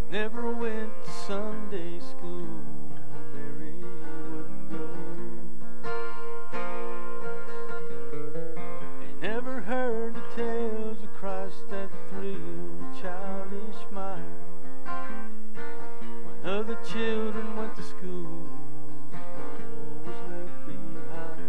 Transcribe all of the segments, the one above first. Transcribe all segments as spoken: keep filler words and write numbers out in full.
Never went to Sunday school, Mary wouldn't go. Ain't never heard the tales of Christ that thrilled a childish mind. When other children went to school, Paul was left behind.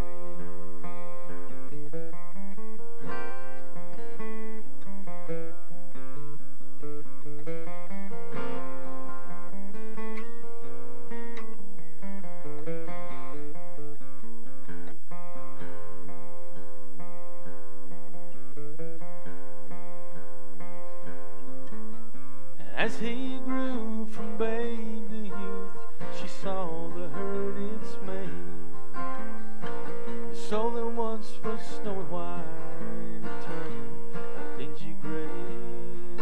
As he grew from babe to youth, she saw the hurt it's made. The soul that once was snowy white had turned a dingy gray.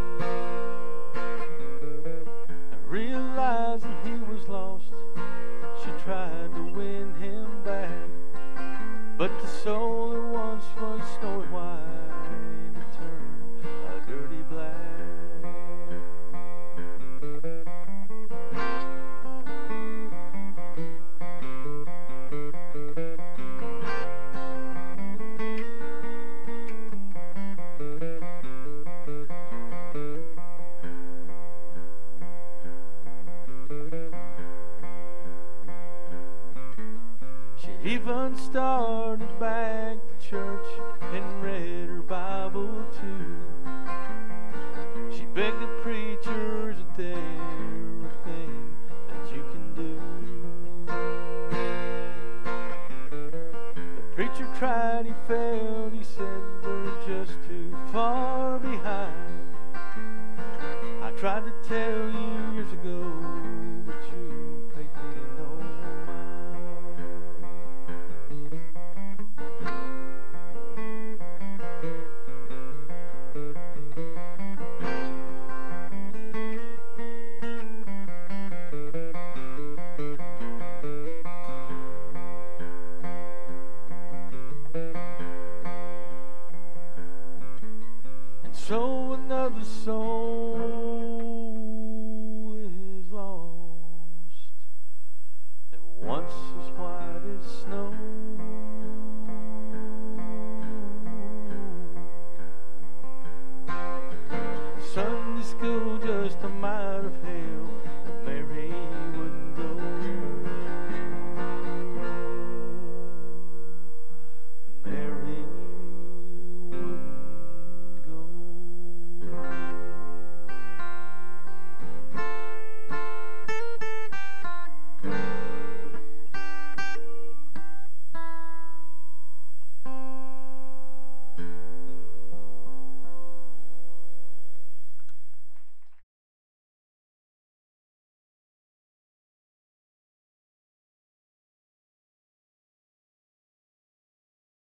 And realizing he was lost, she tried to win him back. But the soul that once was snowy white had turned a dirty black. She even started back to church and read her Bible too. She begged the preachers that there are things that you can do. The preacher tried, he failed, he said we're just too far behind. I tried to tell you years ago, but you paid me no mind. And so another soul is lost that once was white as snow. Sunday school just a mite of hell.